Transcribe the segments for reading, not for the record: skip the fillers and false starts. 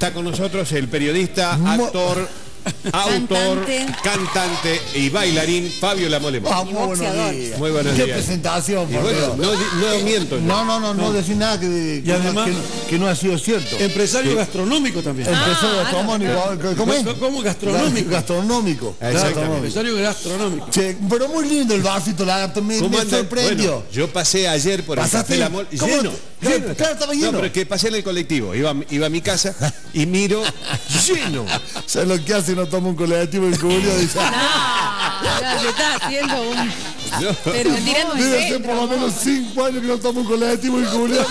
Está con nosotros el periodista, actor, autor, cantante y bailarín Fabio La Mole. Muy buenos días. Muy buenos Qué días. presentación, por bueno, no miento. No decir nada que además que no ha sido cierto. Empresario gastronómico también. Empresario gastronómico. ¿Cómo es? ¿Cómo gastronómico? Gastronómico. Claro, empresario gastronómico. Che, pero muy lindo el vasito, lagarto, me sorprendió. Bueno, yo pasé ayer por el Café La Mole, lleno. Claro, estaba lleno. No, pero es que pasé en el colectivo, iba a mi casa y miro lleno. ¿Sabes lo que hace? No toma un colectivo en Julio? Dice, le está haciendo un... No. Pero tirando debe ser por lo menos 5 años que no toma un colectivo en Julio.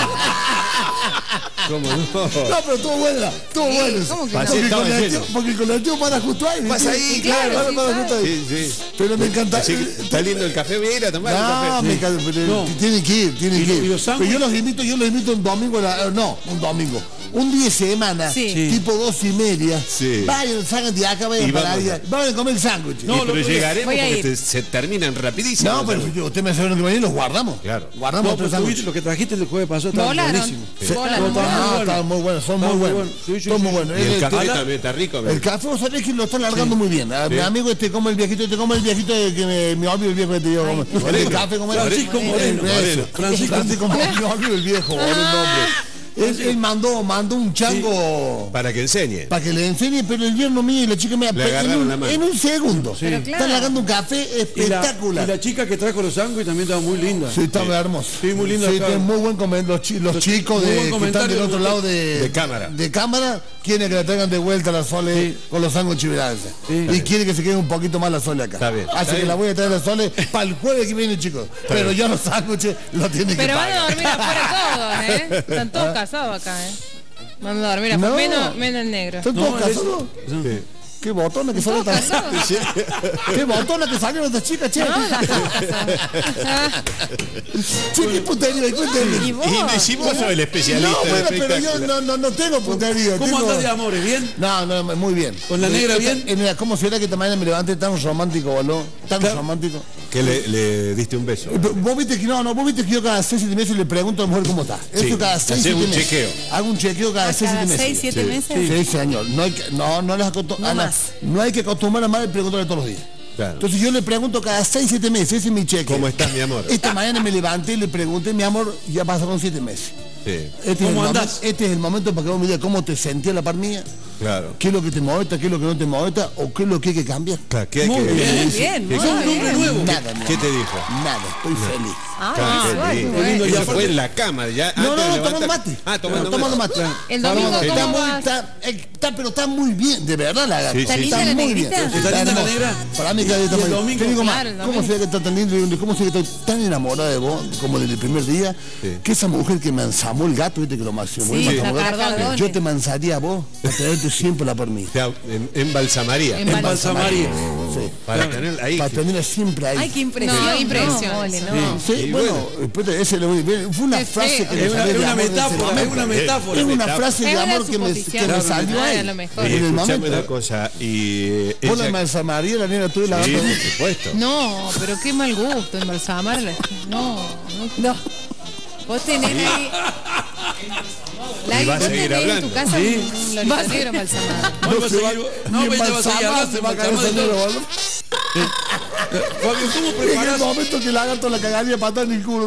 ¿Cómo no? No, pero estuvo buena, estuvo bueno. ¿Cómo que Porque el colectivo para justo ahí. Pasa ahí, claro. Para justo ahí. Sí. Pero me encanta. Así que está lindo el café, voy a ir a tomar el No, café. me encanta. Tienen que ir. ¿Y los Pero yo los invito un domingo, un domingo. Un día de semana, tipo 2:30. Sí. Vayan, salgan de acá, vayan para allá. Vayan a comer el sándwich. No, pero llegaremos voy a porque se terminan rapidísimo. No, pero usted me sabe lo que va a ir, los guardamos. Claro. Guardamos No, pero lo que trajiste el jueves pasado estaba buenísimo. Estaban muy buenos, son muy buenos. Son muy buenos. Y el café también está rico. El café, vos sabés que lo está largando muy bien. Mi amigo como el viejito, que me olvido el viejo que te digo. El café como Francisco Moreno. Francisco Moreno, me olvido el viejo, el nombre. Él mandó un chango para que enseñe. Para que le enseñe, pero el yerno mío y la chica me en un segundo. Sí. Están largando un café espectacular. Y la chica que trajo los sándwiches también estaba muy linda. Sí, estaba hermoso. Sí, muy linda. Sí, tienen muy buen comentario. Los chicos que están del otro lado de cámara quieren que le traigan de vuelta la Sole con los sándwiches y quieren que se quede un poquito más la Sole acá. Está bien. Así que la voy a traer a la Sole para el jueves que viene, chicos. Pero ya los sándwiches los tienen que pagar. Pero van a dormir afuera todos, ¿eh? Están todos casados acá, ¿eh? Van a dormir afuera, menos el negro. ¿Están todos casados? Sí. Qué botona que salió esta Qué botona que salieron estas chicas, che. Che, qué putería, Y si vos sos el especialista. No, bueno, pero yo no tengo putería. ¿Cómo andás de amores? ¿Bien? No, muy bien. ¿Con la negra bien? ¿Cómo será que esta mañana me levanté tan romántico, boludo? Tan romántico. Que le diste un beso. Vos viste que vos viste que yo cada 6-7 meses le pregunto a la mujer cómo está. Eso cada 6-7 meses. Chequeo. Hago un chequeo cada 6-7 meses. 6-7 meses. Sí, señor. No les acostumbro. No hay que acostumbrar a madre preguntarle todos los días. Claro. Entonces yo le pregunto cada 6-7 meses, ese es mi cheque. ¿Cómo estás, mi amor? Esta mañana me levanté y le pregunté, mi amor, ya pasaron 7 meses. Sí. ¿Cómo andás? Este es el momento para que vos me digas cómo te sentías a la par mía. Claro. ¿Qué es lo que te molesta, qué es lo que no te molesta o qué es lo que hay que cambiar? Claro, ¿qué hay muy que bien, muy un hombre nuevo. Nada, ¿Qué te dijo? Nada, estoy feliz. Qué lindo, ya fue en la cama. Ya, tomando mate. Tomando mate. El domingo pero está muy bien, de verdad la gata. ¿Está linda la negrita? ¿Está linda la negra? Para mí cada día está muy bien. Te digo más, Claro, ¿cómo sé que está tan lindo? ¿Cómo sé que estoy tan enamorada de vos como desde el primer día? Que esa mujer que me ensamó el gato, viste que lo máximo. Yo te mansaría a vos a traerte siempre la por mí. Embalsamaría. Embalsamaría. Sí. Para tenerla ahí. Para tenerla siempre ahí. Ay, qué impresión. Sí, bueno, fue una frase que es una metáfora, es una metáfora. Es una frase de amor que me salió ahí. A lo mejor. Escuchame una cosa. Vos la embalsamaría, la negra, tú y la gata. Sí, por supuesto. No, pero qué mal gusto embalsamarla. No. Vos tenés ahí... Y vas a seguir hablando. En tu casa un lolito negro embalsamado. No, ella va a seguir hablando. Se va a caer ese negro, boludo. Fabio, ¿cómo En preparás? el momento que la gata la cagaría patada en el culo.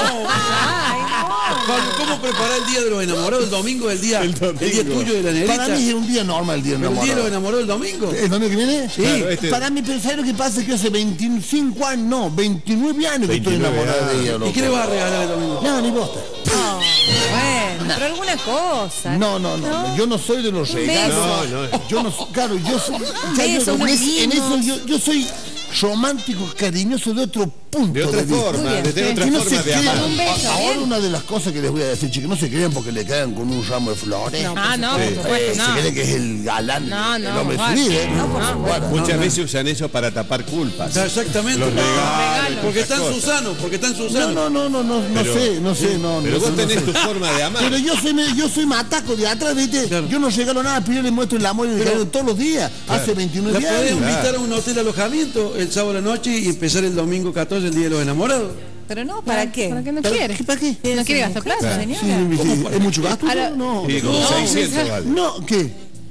Fabio, ¿cómo preparar el día de los enamorados? El domingo, el día tuyo de la negrita. Para mí es un día normal el día de ¿Pero el día de los enamorado. enamorados el domingo? ¿El domingo que viene? Sí. Claro, Para mí, ¿sabes lo que pasa? Que hace 25 años, no, 29 años que estoy 29 enamorado de ella, loco. ¿Y qué le vas a regalar el domingo? No, ni bosta. Bueno, pero alguna cosa. No, yo no soy de los regalos. Yo no, claro, yo soy, en eso yo soy romántico, cariñoso de otro punto De otra vista. forma, de otra Que no forma se de amar. crean. Un beso, Ahora bien. una de las cosas que les voy a decir, chicos, no se crean porque le caen con un ramo de flores. No, por supuesto, Se no. creen que es el galán, No, el hombre de su vale. vida. Bueno, Muchas veces usan eso para tapar culpas. Exactamente. Los regalos. Porque están esas cosas. Susanos, porque están Susanos. no sé. Pero vos tenés tu forma de amar. Pero yo soy mataco de atrás, ¿viste? Claro. Yo no regalo nada, pero yo le muestro el amor y el cariño todos los días. Hace 29 ¿La podés años. invitar a un hotel alojamiento el sábado a la noche y empezar el domingo 14, el día de los enamorados? Pero no, ¿para qué? ¿Para qué no quiere? ¿Para qué? No quiere gastar plata, señora. Sí, ¿es mucho gasto? No. Sí, como 600 vale. No, ¿qué?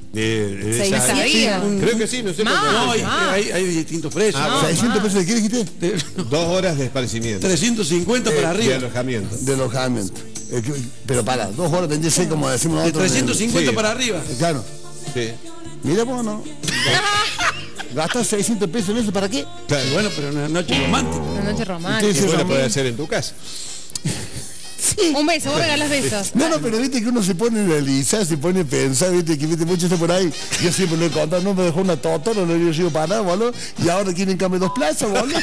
Creo que sí, no sé. No, hay distintos precios. 600 pesos de qué dijiste? 2 horas de esparcimiento. 350 para arriba. De alojamiento. De alojamiento. Pero para, 2 horas tendría que ser como decimos nosotros. De 350 para arriba. Claro. Sí. Mira vos, ¿no? ¿Gastas 600 pesos en eso para qué? Claro. Bueno, pero una noche romántica. Una noche romántica. ¿Qué vos la podés hacer en tu casa? Sí. Un beso, vos regalás besos. No, pero viste que uno se pone a analizar, se pone a pensar, viste que mucho está por ahí. Yo siempre lo he contado, no me dejó una tota, no le he ido para nada, boludo. Y ahora quieren cambiar 2 plazas, boludo.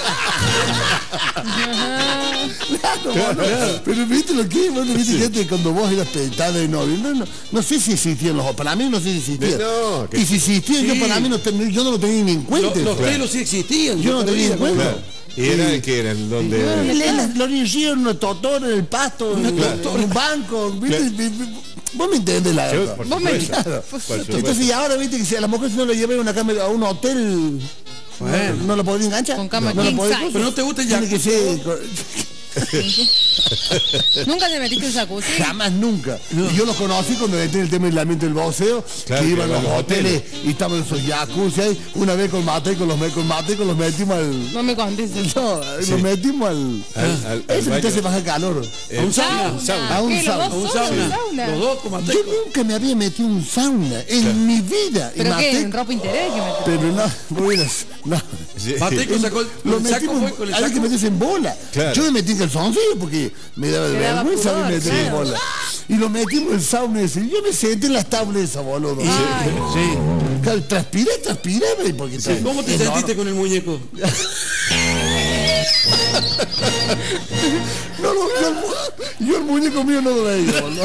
Claro. Pero viste lo que es, bueno, viste que antes cuando vos eras pentada de novio, no sé si existían los, para mí no sé si existían. Y si existían, yo para mí yo no lo tenía ni en cuenta. Los pelos sí existían. Yo no tenía en cuenta. ¿Y era que era? ¿Dónde? Los niños en una totona, en el pasto, en un banco, ¿viste? Vos me entendés la verdad. Vos me claro. Entonces, y ahora viste que si a la mujer si no le llevé una cama a un hotel, no lo podría enganchar. Con cama no king size. Pero no te gusta el jacuzzi. Tiene que ser. ¿Nunca te metiste en jacuzzi? Jamás, nunca. Y yo los conocí cuando entré en el tema del aislamiento del boxeo, que iban a los hoteles y estaban esos jacuzzi ahí. Una vez con Mateico los metimos al... No me contes eso. No, los metimos al eso que te hace bajar calor. A un sauna. A un sauna. Los dos con Mateico. Yo nunca me había metido en un sauna en mi vida. ¿Pero qué? ¿En ropa interior? Pero no, no. Mateico sacó lo metimos, hay que meterse en bola. Yo me metí en calzoncillo porque me daba de vergüenza meterme en bola. Y lo metimos en sauna ese. Yo me senté en las tablas esas, boludo. Sí. Transpiré, porque sí. ¿Cómo te sentiste con el muñeco? Yo el muñeco mío no lo veía, boludo.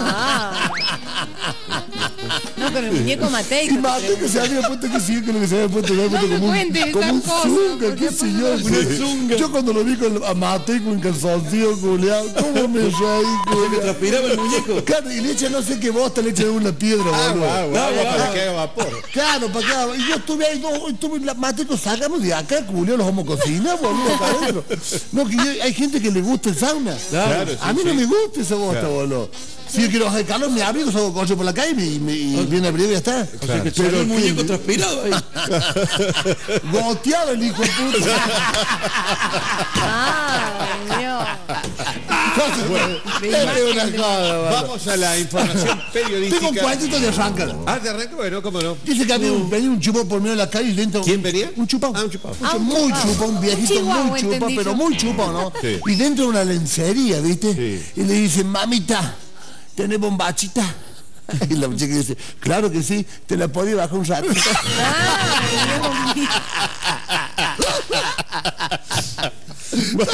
No, pero el muñeco Mateico. Y Mateico se había puesto que sí, que lo que se había puesto como un zunga, qué sé yo. Yo cuando lo vi a Mateico en calzoncillo, culeado, ¿cómo me reí, culeado? ¿Transpiraba el muñeco? Claro, y le echa no sé qué bosta, le echa una piedra, boludo. Para que haga vapor. Claro, para que haga. Y yo estuve ahí, Mateico, sacamos de acá, culeado, los vamos a cocinar, boludo, acá adentro. No, que hay gente que le gusta el sauna. Claro, a mí no me gusta esa bosta, boludo. Si yo quiero bajar el calor, me abrigo, salgo coche por la calle y viene abrigo y ya está. O sea que pero el muñeco transpirado ahí. Goteado el hijo de puta. Ay, Dios. Vamos a la información periodística. Tengo un cuentito de arrancar. ¿De arrancar? Bueno, cómo no. Dice que venía un chupón por medio de la calle y dentro... ¿Quién venía? Un chupón. Un chupón. Muy chupón, un viejito muy chupón, pero muy chupón, ¿no? Sí. Y dentro de una lencería, ¿viste? Sí. Y le dice, mamita, ¿tenés bombachita? Y la chica dice, claro que sí, te la podía bajar un ratito. Viste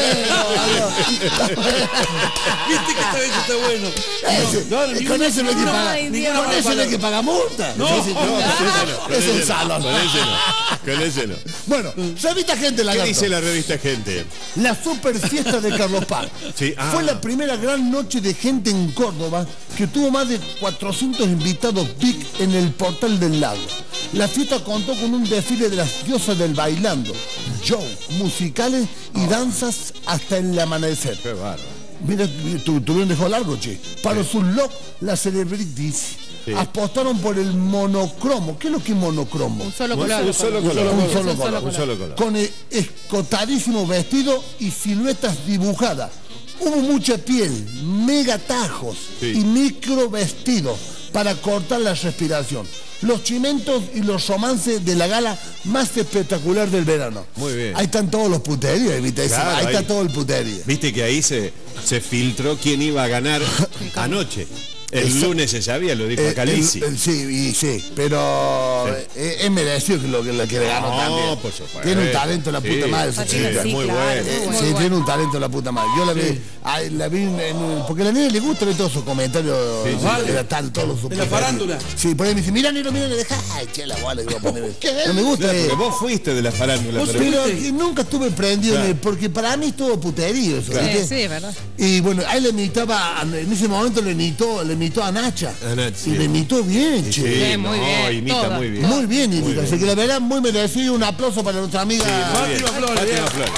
que esta vez está bueno. Con eso no hay que pagar multa. Es el salón. Con ese no. Bueno, revista Gente, ¿qué dice la revista Gente? La super fiesta de Carlos Paz. Sí, fue la primera gran noche de gente en Córdoba que tuvo más de 400 invitados VIP en el Portal del Lago. La fiesta contó con un desfile de las diosas del bailando, show, musicales y danzas hasta el amanecer. Qué bárbaro. Mira, tuvieron dejó largo, che. Para sus looks, las celebrities apostaron por el monocromo. ¿Qué es lo que es monocromo? Un solo color. Un solo color. Con el escotadísimo vestido y siluetas dibujadas. Hubo mucha piel, mega tajos y micro vestidos para cortar la respiración. Los chimentos y los romances de la gala más espectacular del verano. Muy bien. Ahí están todos los puterios, ¿viste? Claro, ahí está todo el puterio. Viste que ahí se filtró quién iba a ganar anoche. El lunes se sabía, lo dijo Calisi. Sí, pero es merecido lo que le ganó también. Por supuesto. Tiene un talento la puta madre esa chica. Muy bueno. Sí, tiene un talento la puta madre. Yo la vi porque a la niña le gusta ver todos sus comentarios de la farándula. Sí, por ahí me dice, mira, deja. Ay, che, la bola que voy a poner. No me gusta. Porque vos fuiste de la farándula. Pero nunca estuve prendido, porque para mí estuvo puterío eso. Sí, verdad. Y bueno, ahí le imitaba, en ese momento le imitó a Nacha. Y le imitó bien, che. Sí, muy bien. Imita muy bien. Muy bien imita. Así que la verdad, muy merecido. Un aplauso para nuestra amiga Fátima Flores.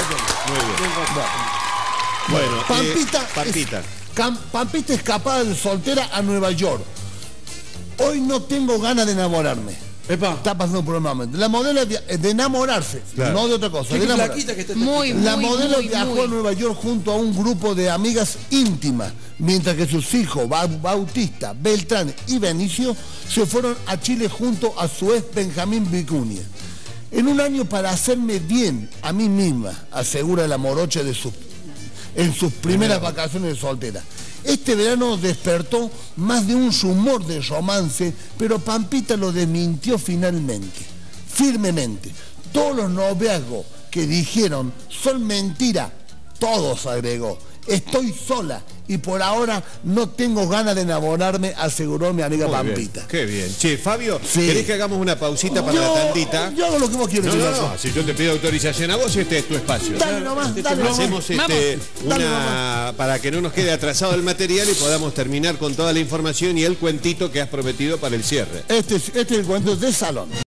Muy bien. Bueno, Pampita. Pampita escapada de soltera a Nueva York. Hoy no tengo ganas de enamorarme. Epa. Está pasando por un momento. La modelo de enamorarse, claro. No de otra cosa. De flaquita que está la modelo viajó a Nueva York junto a un grupo de amigas íntimas, mientras que sus hijos Bautista, Beltrán y Benicio se fueron a Chile junto a su ex Benjamín Vicuña. En un año para hacerme bien a mí misma, asegura la morocha en sus primeras vacaciones de soltera. Este verano despertó más de un rumor de romance, pero Pampita lo desmintió firmemente. Todos los noviazgos que dijeron son mentira, todos agregó. Estoy sola y por ahora no tengo ganas de enamorarme, aseguró mi amiga Pampita. Qué bien. Che, Fabio, ¿querés que hagamos una pausita para la tandita? Yo hago lo que vos quieras. No, si yo te pido autorización a vos, este es tu espacio. Dale nomás, dale nomás. Hacemos para que no nos quede atrasado el material y podamos terminar con toda la información y el cuentito que has prometido para el cierre. Este es el cuento de salón.